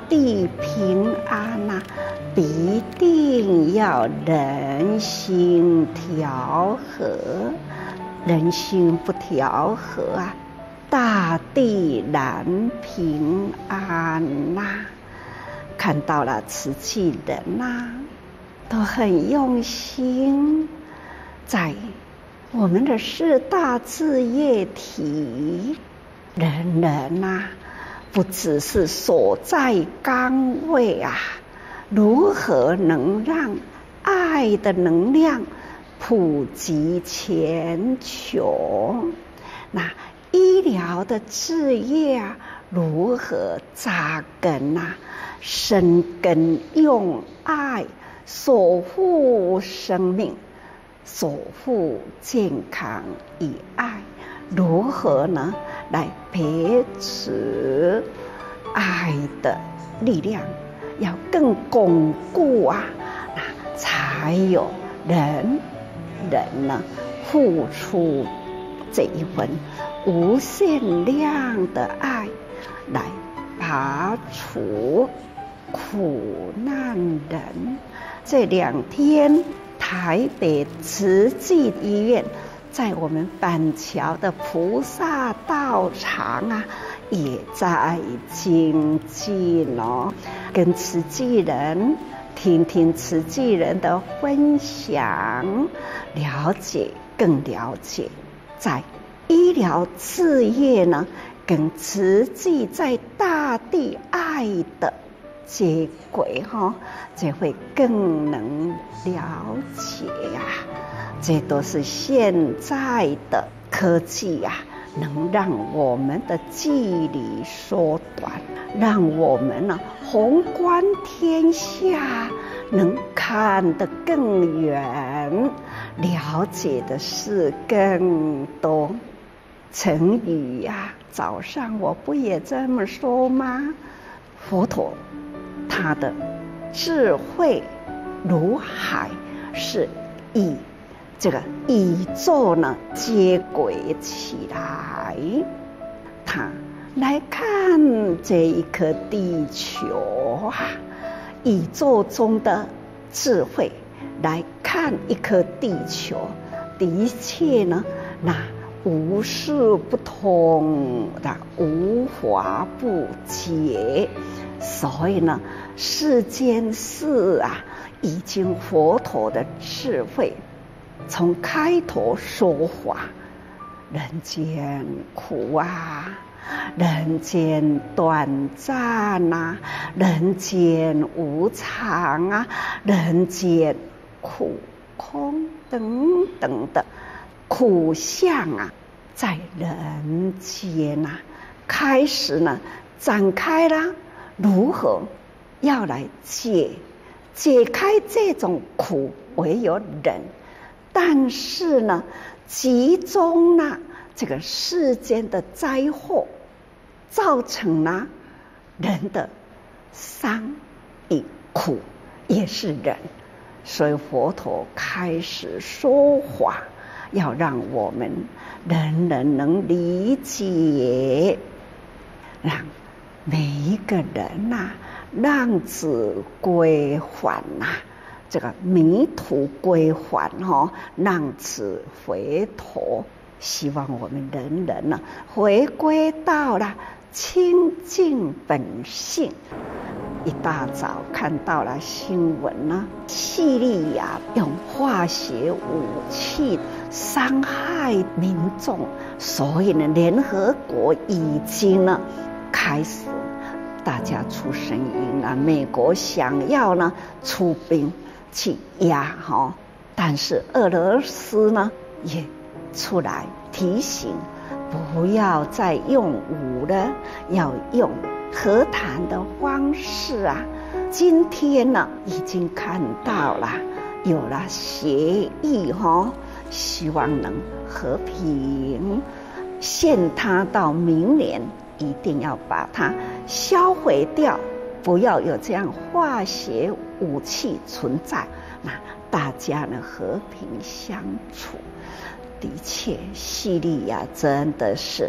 地平安啊，必定要人心调和。人心不调和啊，大地难平安呐。看到了瓷器人呐，都很用心，在我们的4大志业体，人人呐，不只是所在岗位啊，如何能让爱的能量普及全球？那医疗的志业啊，如何扎根啊？生根用爱守护生命，守护健康与爱，如何呢？来培植爱的力量，要更巩固啊，那才有人呢付出这一份无限量的爱，来拔除苦难人。这2天，台北慈济医院在我们板桥的菩萨道场啊，也在精进哦，跟慈济人听听慈济人的分享，更了解，在医疗事业呢，跟慈济在大地爱的接轨哈，这会更能了解呀。这都是现在的科技呀，能让我们的距离缩短，让我们呢宏观天下能看得更远，了解的事更多。成语呀，早上我不也这么说吗？佛陀他的智慧如海，是以这个宇宙呢接轨起来，他来看这一颗地球啊，宇宙中的智慧来看一颗地球，的确呢，那无事不通的，无法不解。所以呢，世间事啊，已经佛陀的智慧从开头说法，人间苦啊，人间短暂啊，人间无常啊，人间苦空等等的苦相啊，在人间啊，开始呢展开啦，如何要来解开这种苦，唯有忍。但是呢，集中了这个世间的灾祸，造成了人的伤与苦，也是人。所以佛陀开始说法，要让我们人人能理解，让每一个人呐，让子归还呐，这个迷途归还哦，让子回头。希望我们人人呢，回归到了清净本性。一大早看到了新闻呢，叙利亚用化学武器伤害民众，所以呢，联合国已经呢开始大家出声音了。美国想要呢出兵去压哈，但是俄罗斯呢也出来提醒，不要再用武了，要用和谈的方式啊。今天呢，已经看到了有了协议哈，希望能和平。限它到明年，一定要把它销毁掉，不要有这样化学武器存在。那大家呢和平相处。的确，叙利亚真的是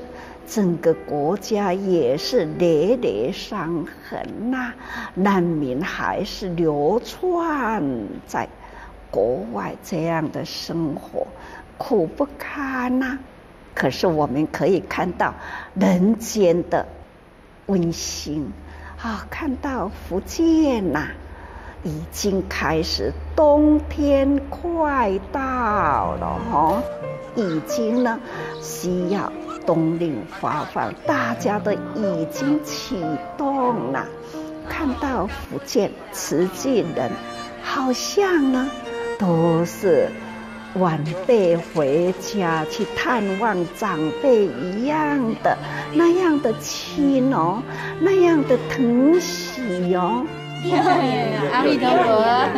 整个国家也是累累伤痕呐，难民还是流窜在国外，这样的生活苦不堪呐。可是我们可以看到人间的温馨啊，看到福建呐，已经开始冬天快到了哈，已经呢需要冬令发放，大家都已经启动了。看到福建慈济人好像呢都是晚辈回家去探望长辈一样的，那样的亲哦，那样的疼惜哦。 阿弥陀佛。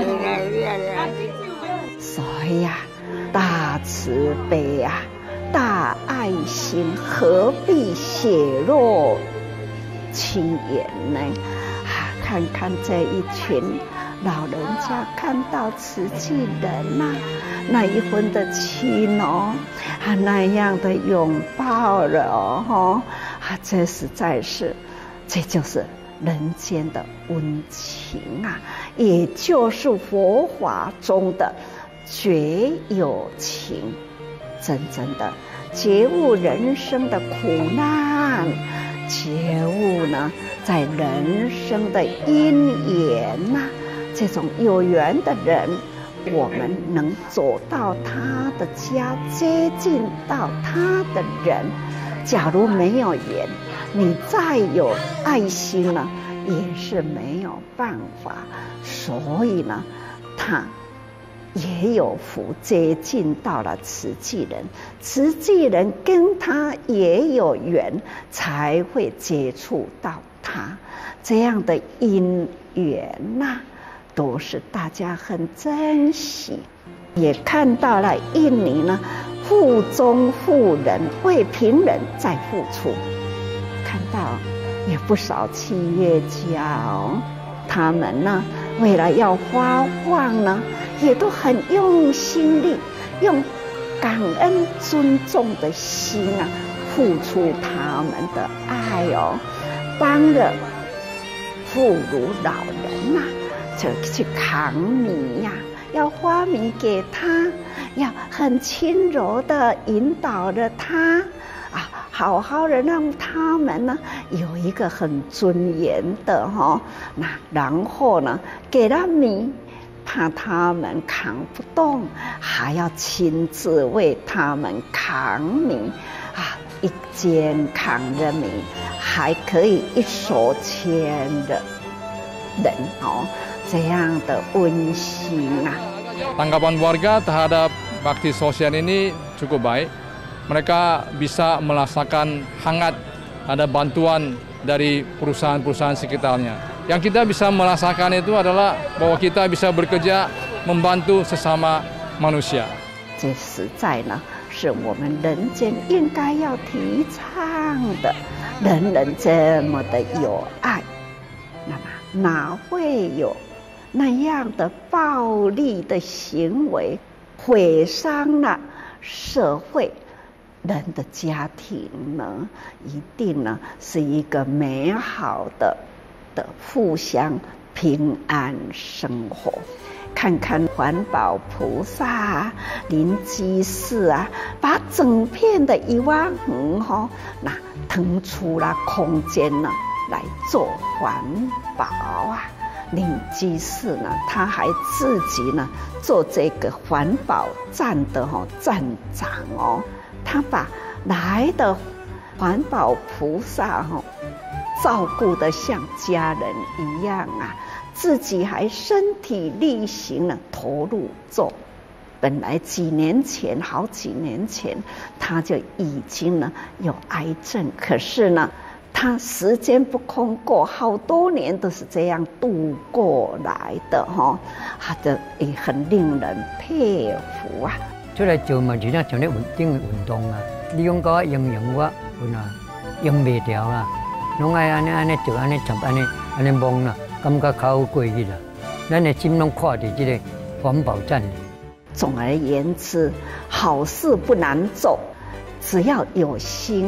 所以呀，大慈悲啊，大爱心，何必血肉亲缘呢？看看这一群老人家看到慈济人呐，那一份的亲哦，那样的拥抱了哦，这实在是，这就是人间的温情啊，也就是佛法中的觉有情，真正的觉悟人生的苦难，觉悟呢，在人生的因缘呐。这种有缘的人，我们能走到他的家，接近到他的人。假如没有缘，你再有爱心呢，也是没有办法。所以呢，他也有福接近到了慈济人，慈济人跟他也有缘，才会接触到他。这样的因缘呐，都是大家很珍惜，也看到了印尼呢，富中富人为贫人在付出，看到也不少企业家哦，他们呢为了要发放呢，也都很用心力，用感恩尊重的心啊，付出他们的爱哦，帮着妇孺老人呐，就去扛米呀，要发米给他，要很轻柔的引导着他啊，好好的让他们呢有一个很尊严的哈，那然后呢给了米，怕他们扛不动，还要亲自为他们扛米啊，一肩扛着米，还可以一手牵着人哦。这样的温馨啊。 Tanggapan warga terhadap bakti sosial ini cukup baik. Mereka bisa merasakan hangat ada bantuan dari perusahaan-perusahaan sekitarnya. Yang kita bisa merasakan itu adalah bahwa kita bisa bekerja membantu sesama manusia. 这实在呢，是我们人间应该要提倡的，人人这么的有爱，那么哪会有那样的暴力的行为，毁伤了社会人的家庭呢？一定呢是一个美好的互相平安生活。看看环保菩萨、灵济士啊，把整片的一湾湖那腾出了空间呢，来做环保啊。灵济士呢，他还自己呢做这个环保站的站长哦，他把来的环保菩萨照顾得像家人一样啊，自己还身体力行呢投入做。本来好几年前他就已经呢有癌症，可是呢他时间不空过，好多年都是这样度过来的他的也很令人佩服啊。 出来做嘛，就像像咧运动啊，你讲个形容我，用袂掉啦，拢爱安尼做安尼插安尼摸啦，感觉较好过去啦。咱的心拢看伫这个环保站。 总而言之，好事不难做，只要有心啊，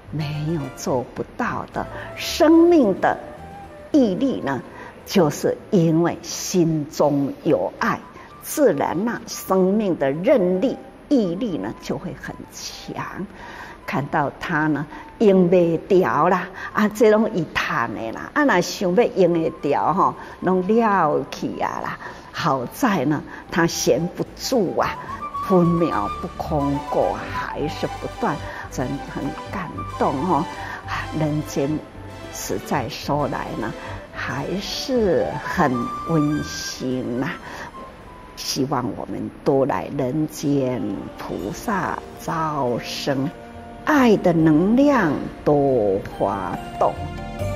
没有做不到的。生命的毅力呢，就是因为心中有爱，自然呢，生命的韧力、毅力呢就会很强。看到他呢，用袂掉啦，这拢伊叹的啦，若想要用得掉吼，拢了去啊啦。好在呢，他闲不住啊，分秒不空过，还是不断，真很感动哦。人间实在说来呢，还是很温馨呐。希望我们多来人间，菩萨招生。爱的能量多滑动。